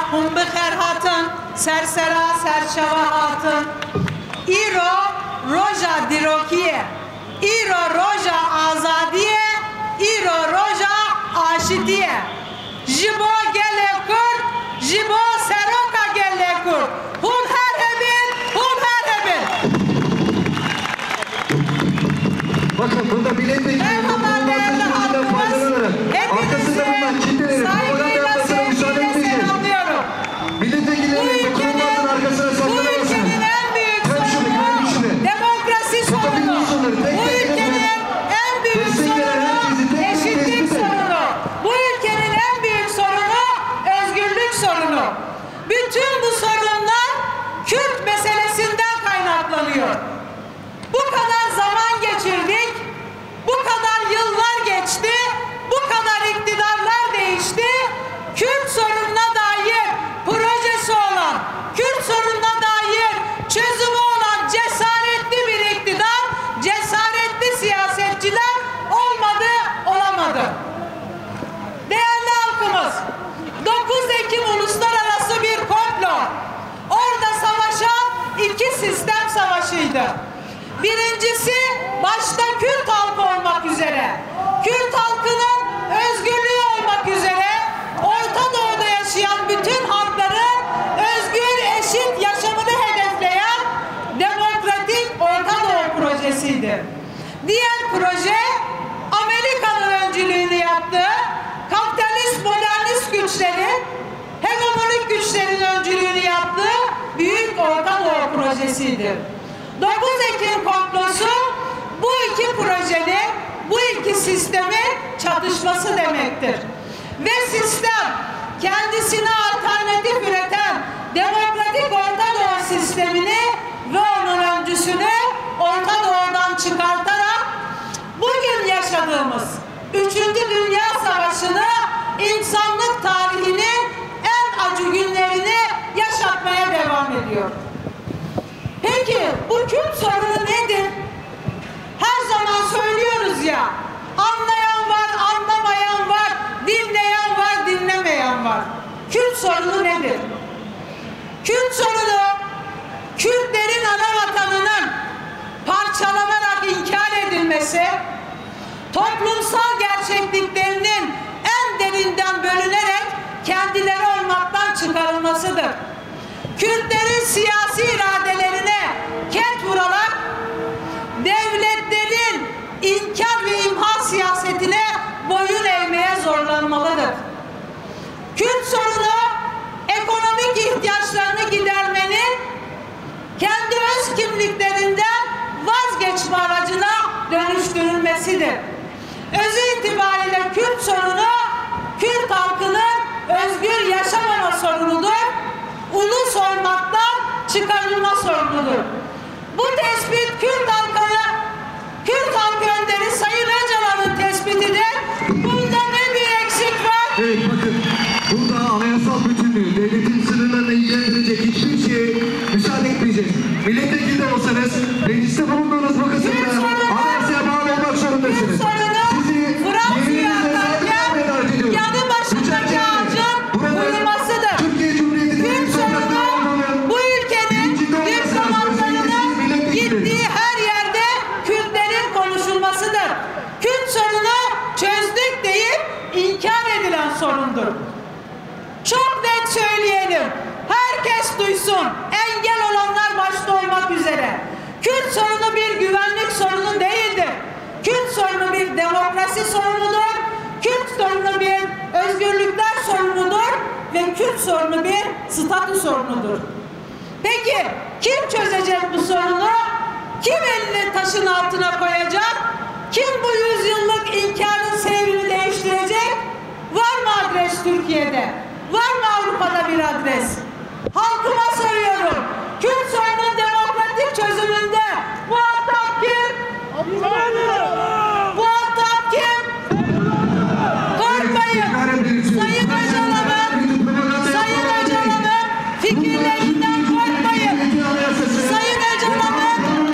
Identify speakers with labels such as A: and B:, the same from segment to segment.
A: hum bixer hatın, sersera serçava hatın. İro roja dirokiye, İro roja azadiye, İro roja aşidiye. Jibo gele kurt, jibo seroka gele kurt. Hum her hebin, hum her hebin.
B: Bakın burada milletvekili faydalanarak arkasında bulunan kitleleri propaganda yapmasına müsaade etmeyeceğiz. Milletvekillerinin kurulmasının arkasına saklanamasın. Hem şunu hem şunu.
A: Demokrasi sorunu, bu ülkenin en büyük sorunu eşitlik sorunu, bu ülkenin en büyük sorunu özgürlük sorunu. Bütün bu sorunlar Kürt meselesinden kaynaklanıyor. Bu kadar zaman geçirdik, bu kadar yıllar geçti, bu kadar iktidarlar değişti. Kürt sorununa dair projesi olan, Kürt sorununa dair çözümü olan cesaretli bir iktidar, cesaretli siyasetçiler olmadı, olamadı. Değerli halkımız, 9 Ekim uluslararası bir komplo. Orada savaşan iki sistem savaşıydı. Birincisi başta Kürt halkı olmak üzere, Kürt halkının özgürlüğü olmak üzere Orta Doğu'da yaşayan bütün halkların özgür, eşit yaşamını hedefleyen demokratik Orta Doğu projesiydi. Diğer proje Amerika'nın öncülüğünü yaptığı kapitalist modernist güçlerin, hegemonik güçlerin öncülüğünü yaptığı Büyük Orta Doğu projesiydi. 9 Ekim komplosu bu iki projenin, bu iki sistemin çatışması demektir. Ve sistem kendisine alternatif üreten demokratik Orta Doğu sistemini ve onun öncüsünü Orta Doğu'dan çıkartarak bugün yaşadığımız 3. Dünya Savaşı'nı, insanlık tarihinin en acı günlerini yaşatmaya devam ediyor. Peki bu Kürt sorunu nedir? Her zaman söylüyoruz ya, anlayan var, anlamayan var, dinleyen var, dinlemeyen var. Kürt sorunu nedir? Kürt sorunu, Kürtlerin ana vatanının parçalanarak inkar edilmesi, toplumsal gerçekliklerinin en derinden bölünerek kendileri olmaktan çıkarılmasıdır. Kürtlerin siyasi iradelerine ket vurarak devletlerin inkar ve imha siyasetine boyun eğmeye zorlanmalıdır. Kürt sorunu ekonomik ihtiyaçlarını gidermenin kendi öz kimliklerinden vazgeçme aracına dönüştürülmesidir. Özü itibariyle Kürt sorunu Kürt halkının özgür yaşamama sorunudur. Ulus olmaktan çıkarılma sorunudur. Bu tespit Kürt halkı önderi Sayın Öcalan'ın tespitidir. Bunda ne bir eksik var?
B: Evet bakın, burada anayasal bütünlüğü, devletin sınırlarını ilgilendirecek hiçbir şeye müsaade etmeyeceğiz. Milletvekili de olsanız, mecliste bulunduğunuz bu kısımda anayasaya bağlı olmak zorundasınız. Sizi yemininize saygı ediyorum.
A: Yanı başındaki ağacın uyumasıdır.
B: Türkiye Cumhuriyeti'nin
A: Kürt sorunu bu ülkenin diplomatlarının gittiği her yerde Kürtlerin konuşulmasıdır. Kürt sorunu çözdük deyip inkar edilen sorundur. Çok net söyleyelim. Herkes duysun. Engel olanlar başta olmak üzere. Kürt sorunu bir güvenlik sorunu değildir. Kürt sorunu bir demokrasi sorunudur. Kürt sorunu bir özgürlükler sorunudur. Ve Kürt sorunu bir statü sorunudur. Peki kim çözecek bu sorunu? Kim elini taşın altına koyacak? Kim bu yüzyıllık inkarın seyrini değiştirecek? Var mı adres Türkiye'de? Var mı Avrupa'da bir adres? Halkıma soruyorum. Kürt sorunun demokratik çözümünde muhatap kim? Muhatap kim? Korkmayın. Sayın Öcalan'ın fikirlerinden korkmayın. Sayın Öcalan'ın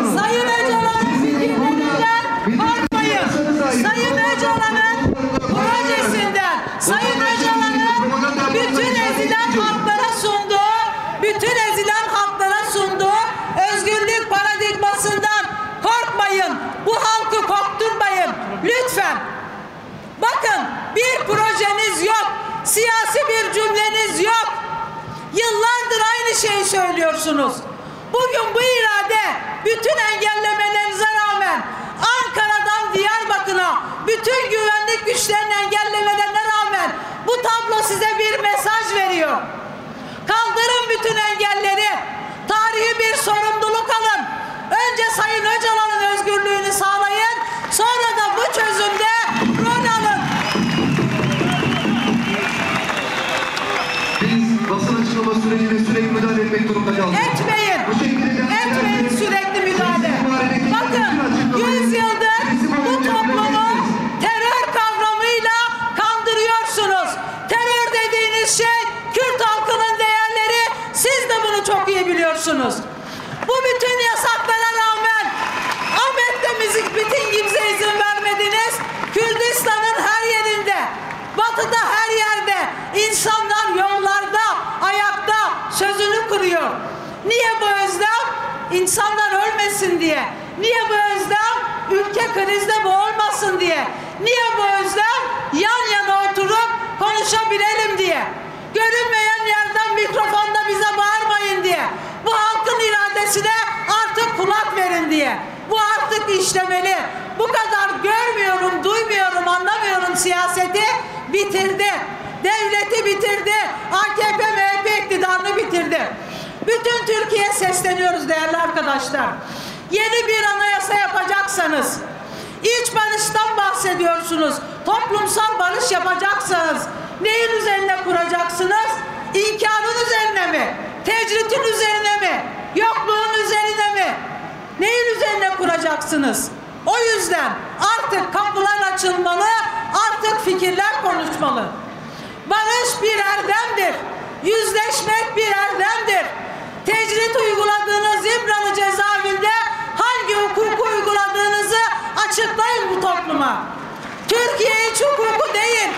A: fikirlerinden korkmayın. Sayın Öcalan'ın Bakın, bir projeniz yok. Siyasi bir cümleniz yok. Yıllardır aynı şeyi söylüyorsunuz. Bugün bu irade bütün engellemelerinize rağmen Ankara'dan Diyarbakır'a bütün güvenlik güçlerinin engellemelerine rağmen bu tablo size bir mesaj veriyor. Kaldırın bütün engelleri. Tarihi bir sorumluluk alın. Önce Sayın Öcalan'ın özgürlüğünü sağlayın. Sonra da bu çözümde rol alın.
B: Biz basın açıklama sürecine sürekli müdahale etmek durumunda kaldık.
A: Etmeyin. Etmeyin sürekli müdahale. Bakın 100 yıldır bu toplumu terör kavramıyla kandırıyorsunuz. Terör dediğiniz şey Kürt halkının değerleri. Siz de bunu çok iyi biliyorsunuz. Bu bütün yasaklara rağmen Ahmet'te mitingimize izin vermediniz. Kürdistan'ın her yerinde, batıda her yerde insanlar yollarda, ayakta sözünü kuruyor. Niye bu özlem? İnsanlar ölmesin diye. Niye bu özlem? Ülke krizde boğulmasın diye. Niye bu özlem? Yan yana oturup konuşabilelim diye. Görünmeyen yerden mikrofonda bize bağırmayın diye. Bu halkın iradesine artık kulak verin diye. Bu artık işlemeli. Bu kadar görmüyorum, duymuyorum, anlamıyorum siyaseti bitirdi. Devleti bitirdi. AKP MHP iktidarını bitirdi. Bütün Türkiye'ye sesleniyoruz değerli arkadaşlar. Yeni bir anayasa yapacaksanız, iç barıştan bahsediyorsunuz. Toplumsal barış yapacaksanız neyin üzerine kuracaksınız? İnkarın üzerine mi? Tecritin üzerine mi? Yokluğun üzerine mi? Neyin üzerine kuracaksınız? O yüzden artık kapılar açılmalı, artık fikirler konuşmalı. Barış bir erdemdir. Yüzleşmek bir erdemdir. Tecrit uyguladığınız İmralı cezaevinde hangi hukuku uyguladığınızı açıklayın bu topluma. Türkiye iç hukuku değil.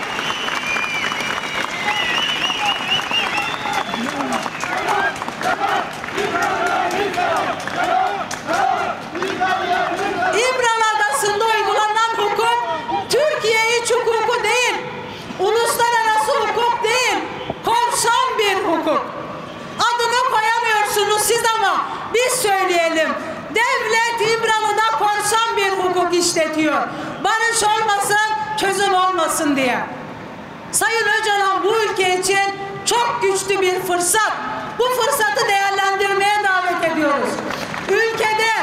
A: İmralı Adası'nda uygulanan hukuk Türkiye iç hukuku değil. Uluslararası hukuk değil. Korsan bir hukuk. Adını koyamıyorsunuz siz ama biz söyleyelim. Devlet İmralı'da korsan bir hukuk işletiyor. Barış olmasın, çözüm olmasın diye. Sayın Öcalan bu ülke için çok güçlü bir fırsat. Bu fırsatı değerlendirmeye davet ediyoruz. Ülkede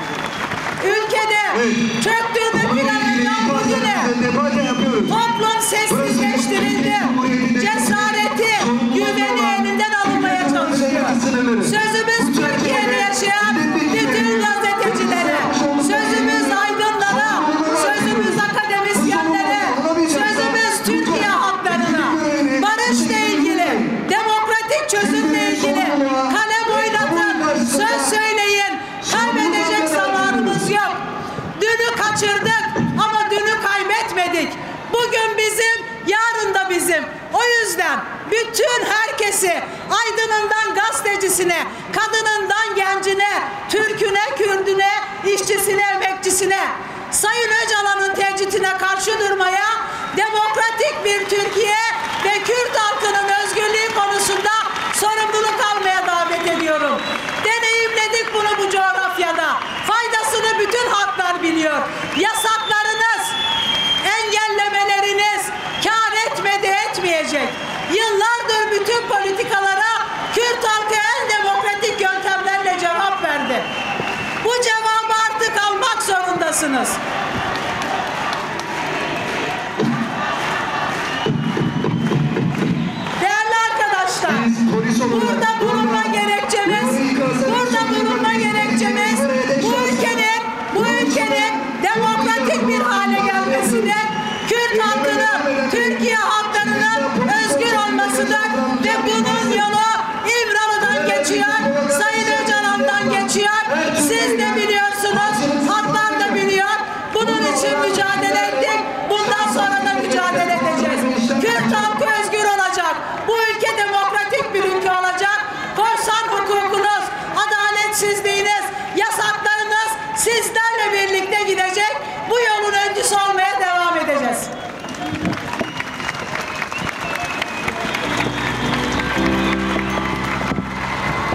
A: çöktüğünü planından bugüne toplum sessizleştirildi. Cesareti, güveni elinden alınmaya çalışıyor. Sözümüz Türkiye'de yaşayan bütün gazetecilere, sözümüz aydınlara, sözümüz akademisyenlere, sözümüz Türkiye halklarına. Barışla ilgili, demokratik çözümle ilgili kalem oynatın, söz söyleyin. Kaybedecek zamanımız yok. Dünü kaçırdık ama dünü kaybetmedik. Bugün bizim, yarın da bizim. O yüzden bütün herkesi, aydınından gazetecisine, kadınından gencine, Türküne, Kürdüne, işçisine, emekçisine, Sayın Öcalan'ın tecritine karşı durmaya, demokratik bir Türkiye ve Kürt halkının özgürlüğü konusunda sorumluluk almaya davet ediyorum. Deneyimledik bunu bu coğrafyada. Faydasını bütün halklar biliyor. Yasaklarınız, engellemeleriniz kâr etmedi, etmeyecek. Yıllardır bütün politikalara Kürt halkı en demokratik yöntemlerle cevap verdi. Bu cevabı artık almak zorundasınız.